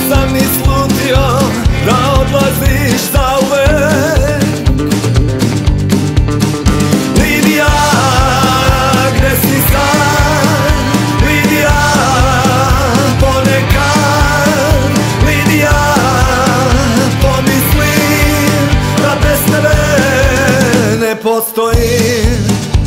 Nisam ni slutio da odlaziš zauvek. Lidija, gde si sad? Lidija, ponekad. Lidija, pomislim da bez tebe ne postojim.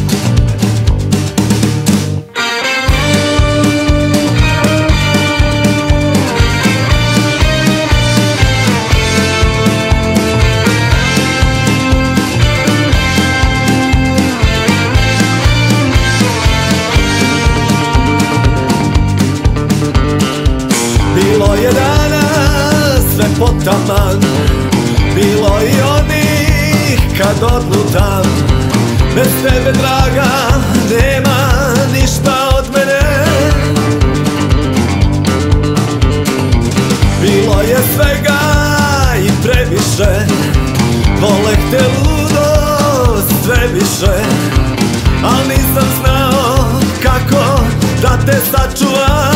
Bilo je danas sve potaman, bilo i onih kad odlutam. Bez tebe, draga, nema ništa od mene. Bilo je svega i previše, voleh te ludo sve više. Al nisam znao kako da te sačuvam.